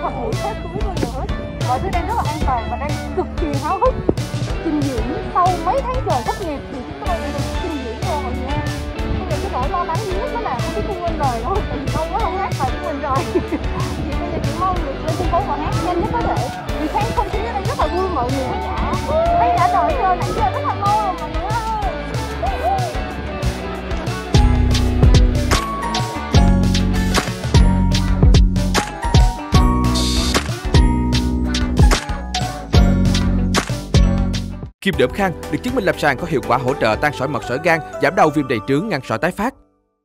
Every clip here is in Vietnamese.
mặt mũi khác cưới bao giờ hết. Mọi thứ đang rất là an toàn và đang cực kỳ háo hức trình diễn sau mấy tháng trời thất nghiệp thì chúng tôi được trình diễn rồi mọi người nha. Bây giờ cái nỗi lo lắng duy nhất đó là không biết không quên lời đâu, tại vì lâu quá không hát bài của mình rồi. Thì bây giờ chỉ mong được lên sân khấu và hát nhanh nhất có thể. Vì khán không khí ở đây rất là vui mọi người. Thấy đã đợi chờ nãy giờ rất là lâu rồi mọi người ơi. Kem đỡm khang được chứng minh lâm sàng có hiệu quả hỗ trợ tan sỏi mật sỏi gan, giảm đau viêm đầy trướng, ngăn sỏi tái phát.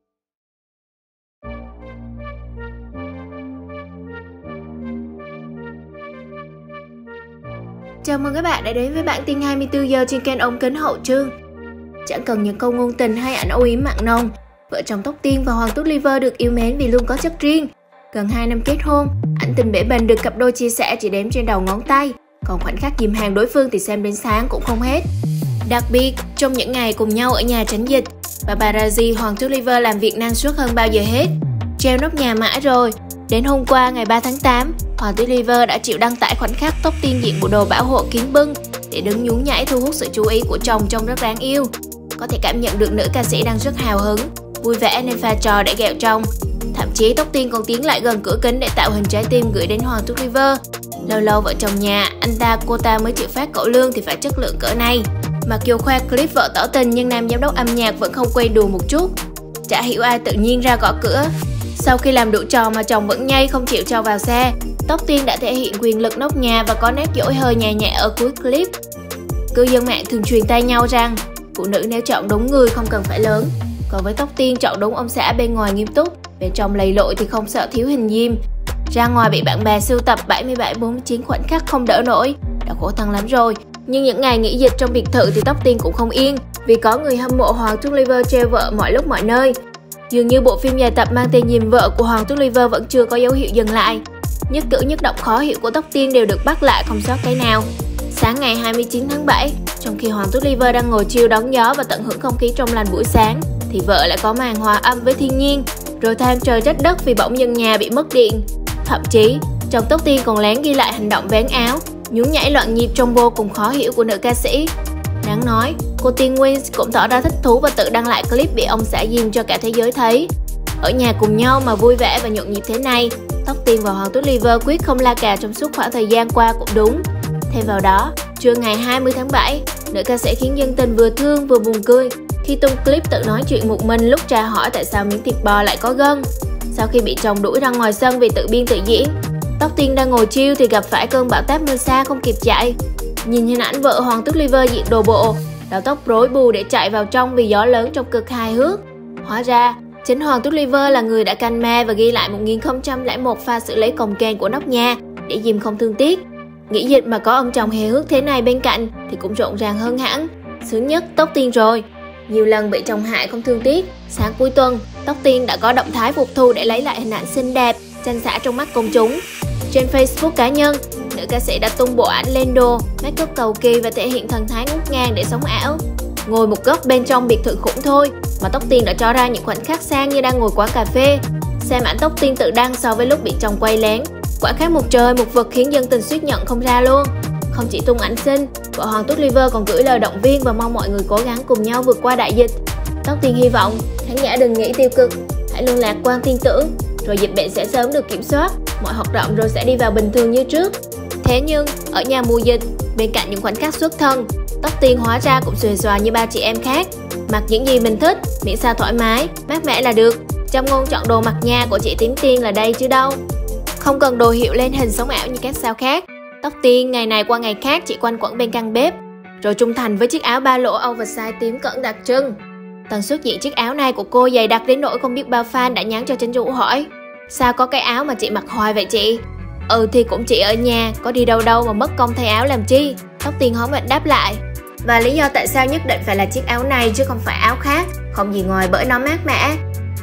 Chào mừng các bạn đã đến với bản tin 24 giờ trên kênh ống kính Hậu Trương. Chẳng cần những câu ngôn tình hay ảnh âu yếm mặn nồng, vợ chồng Tóc Tiên và Hoàng Tuốt Liver được yêu mến vì luôn có chất riêng. Gần 2 năm kết hôn, ảnh tình bể bền được cặp đôi chia sẻ chỉ đếm trên đầu ngón tay. Còn khoảnh khắc dìm hàng đối phương thì xem đến sáng cũng không hết. Đặc biệt, trong những ngày cùng nhau ở nhà tránh dịch, paparazzi Hoàng Tuốt Liver làm việc năng suất hơn bao giờ hết. Treo nóc nhà mãi rồi, đến hôm qua ngày 3 tháng 8, Hoàng Tuốt Liver đã chịu đăng tải khoảnh khắc Tóc Tiên diện bộ đồ bảo hộ kín bưng để đứng nhún nhảy thu hút sự chú ý của chồng trông rất đáng yêu. Có thể cảm nhận được nữ ca sĩ đang rất hào hứng, vui vẻ nên pha trò để ghẹo chồng. Thậm chí Tóc Tiên còn tiến lại gần cửa kính để tạo hình trái tim gửi đến Hoàng Tuốt Liver. Lâu lâu vợ chồng nhà, anh ta cô ta mới chịu phát cậu lương thì phải chất lượng cỡ này. Mặc dù khoe clip vợ tỏ tình nhưng nam giám đốc âm nhạc vẫn không quay đùa một chút. Chả hiểu ai tự nhiên ra gõ cửa. Sau khi làm đủ trò mà chồng vẫn nhây không chịu cho vào xe, Tóc Tiên đã thể hiện quyền lực nóc nhà và có nét dỗi hơi nhẹ nhẹ ở cuối clip. Cư dân mạng thường truyền tay nhau rằng phụ nữ nếu chọn đúng người không cần phải lớn. Còn với Tóc Tiên chọn đúng ông xã bên ngoài nghiêm túc, bên trong lầy lội thì không sợ thiếu hình diêm. Ra ngoài bị bạn bè sưu tập 77-49 khoảnh khắc không đỡ nổi, đã khổ thân lắm rồi. Nhưng những ngày nghỉ dịch trong biệt thự thì Tóc Tiên cũng không yên, vì có người hâm mộ Hoàng Tuốt Liver treo vợ mọi lúc mọi nơi. Dường như bộ phim dài tập mang tên Dìm Vợ của Hoàng Tuốt Liver vẫn chưa có dấu hiệu dừng lại. Nhất cử nhất động khó hiểu của Tóc Tiên đều được bắt lại không sót cái nào. Sáng ngày 29 tháng 7, trong khi Hoàng Tuốt Liver đang ngồi chill đón gió và tận hưởng không khí trong lành buổi sáng, thì vợ lại có màn hòa âm với thiên nhiên, rồi than trời trách đất vì bỗng dưng nhà bị mất điện. Thậm chí, chồng Tóc Tiên còn lén ghi lại hành động vén áo, nhún nhảy loạn nhịp trông vô cùng khó hiểu của nữ ca sĩ. Đáng nói, cô Tiên Wins cũng tỏ ra thích thú và tự đăng lại clip bị ông xã dìm cho cả thế giới thấy. Ở nhà cùng nhau mà vui vẻ và nhộn nhịp thế này, Tóc Tiên và Hoàng Tuốt Liver quyết không la cà trong suốt khoảng thời gian qua cũng đúng. Thêm vào đó, trưa ngày 20 tháng 7, nữ ca sĩ khiến dân tình vừa thương vừa buồn cười khi tung clip tự nói chuyện một mình lúc tra hỏi tại sao miếng thịt bò lại có gân. Sau khi bị chồng đuổi ra ngoài sân vì tự biên tự diễn, Tóc Tiên đang ngồi chill thì gặp phải cơn bão táp mưa xa không kịp chạy. Nhìn hình ảnh vợ Hoàng Tuốt Liver diện đồ bộ, đầu tóc rối bù để chạy vào trong vì gió lớn trông cực hài hước. Hóa ra, chính Hoàng Tuốt Liver là người đã canh me và ghi lại 1001 pha xử lý cồng kềnh của nóc nhà để dìm không thương tiếc. Nghĩ dịch mà có ông chồng hề hước thế này bên cạnh thì cũng rộn ràng hơn hẳn. Sướng nhất Tóc Tiên rồi. Nhiều lần bị chồng hại không thương tiếc, sáng cuối tuần, Tóc Tiên đã có động thái phục thù để lấy lại hình ảnh xinh đẹp, tranh xả trong mắt công chúng. Trên Facebook cá nhân, nữ ca sĩ đã tung bộ ảnh lên đồ, make up cầu kỳ và thể hiện thần thái ngút ngàn để sống ảo. Ngồi một góc bên trong biệt thự khủng thôi, mà Tóc Tiên đã cho ra những khoảnh khắc sang như đang ngồi quán cà phê. Xem ảnh Tóc Tiên tự đăng so với lúc bị chồng quay lén, quả khác một trời một vực khiến dân tình suýt nhận không ra luôn. Không chỉ tung ảnh xinh, vợ Hoàng Tuốt Liver còn gửi lời động viên và mong mọi người cố gắng cùng nhau vượt qua đại dịch. Tóc Tiên hy vọng khán giả đừng nghĩ tiêu cực, hãy luôn lạc quan tin tưởng, rồi dịch bệnh sẽ sớm được kiểm soát, mọi hoạt động rồi sẽ đi vào bình thường như trước. Thế nhưng, ở nhà mùa dịch, bên cạnh những khoảnh khắc xuất thân, Tóc Tiên hóa ra cũng xuề xòa như ba chị em khác. Mặc những gì mình thích, miễn sao thoải mái, mát mẻ là được. Châm ngôn chọn đồ mặc nhà của chị Tím Tiên là đây chứ đâu. Không cần đồ hiệu lên hình sống ảo như các sao khác. Tóc Tiên ngày này qua ngày khác chỉ quanh quẩn bên căn bếp, rồi trung thành với chiếc áo ba lỗ oversize tím cẩn đặc trưng. Tần suất diện chiếc áo này của cô dày đặc đến nỗi không biết bao fan đã nhắn cho chính chủ hỏi: sao có cái áo mà chị mặc hoài vậy chị? Thì cũng chỉ ở nhà, có đi đâu đâu mà mất công thay áo làm chi? Tóc Tiên hóm hỉnh đáp lại. Và lý do tại sao nhất định phải là chiếc áo này chứ không phải áo khác, không gì ngoài bởi nó mát mẻ.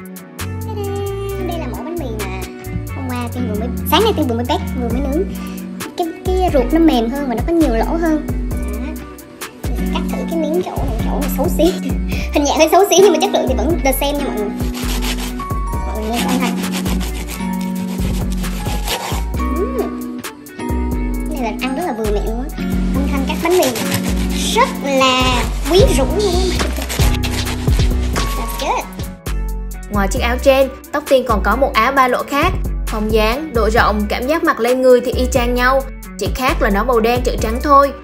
Đây là mẫu bánh mì mà hôm qua Tiên vừa mới, sáng nay Tiên vừa mới bake, vừa mới nướng. Cái ruột nó mềm hơn và nó có nhiều lỗ hơn. Mình sẽ cắt thử cái miếng chỗ này xấu xí. Hình dạng hơi xấu xí nhưng mà chất lượng thì vẫn the same nha mọi người. Mọi người nghe âm thanh. là vừa miệng luôn á. Âm thanh cắt bánh mì rất là quyến rũ luôn á. That's good. Ngoài chiếc áo trên, Tóc Tiên còn có một áo ba lỗ khác. Phong dáng, độ rộng, cảm giác mặc lên người thì y chang nhau, chỉ khác là nó màu đen chữ trắng thôi.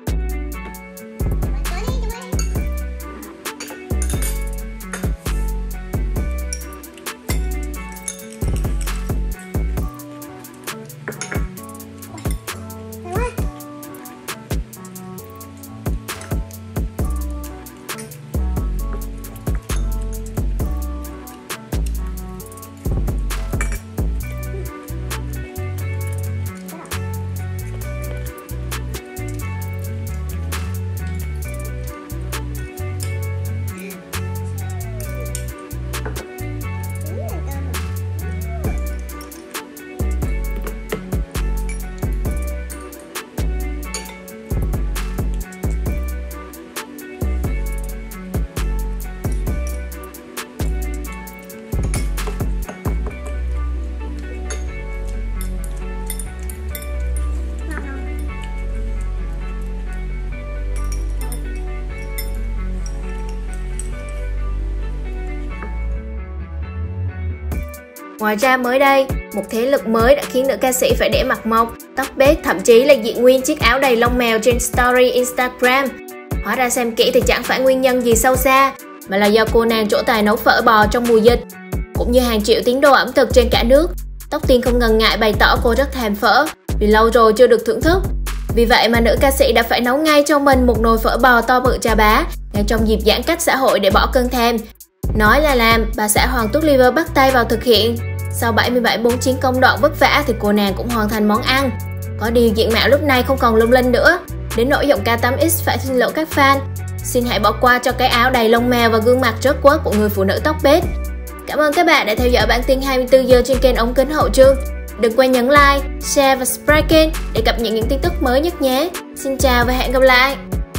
Ngoài ra mới đây, một thế lực mới đã khiến nữ ca sĩ phải để mặt mộc, tóc bết, thậm chí là diện nguyên chiếc áo đầy lông mèo trên story Instagram. Hóa ra xem kỹ thì chẳng phải nguyên nhân gì sâu xa, mà là do cô nàng trổ tài nấu phở bò trong mùa dịch. Cũng như hàng triệu tín đồ ẩm thực trên cả nước, Tóc Tiên không ngần ngại bày tỏ cô rất thèm phở vì lâu rồi chưa được thưởng thức. Vì vậy mà nữ ca sĩ đã phải nấu ngay cho mình một nồi phở bò to bự chà bá ngay trong dịp giãn cách xã hội để bỏ cơn thèm. Nói là làm, bà xã Hoàng Tuốt Liver bắt tay vào thực hiện. Sau 77-49 công đoạn vất vả thì cô nàng cũng hoàn thành món ăn. Có điều diện mạo lúc này không còn lung linh nữa, đến nỗi giọng ca 8X phải xin lỗi các fan. Xin hãy bỏ qua cho cái áo đầy lông mèo và gương mặt trớt quớt của người phụ nữ tóc bết. Cảm ơn các bạn đã theo dõi bản tin 24 giờ trên kênh Ống Kính Hậu Trương. Đừng quên nhấn like, share và subscribe kênh để cập nhật những tin tức mới nhất nhé. Xin chào và hẹn gặp lại.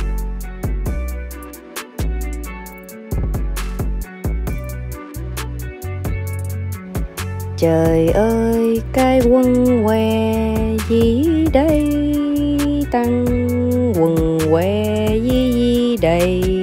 Trời ơi, cái quần què gì đây, tăng quần què gì đây.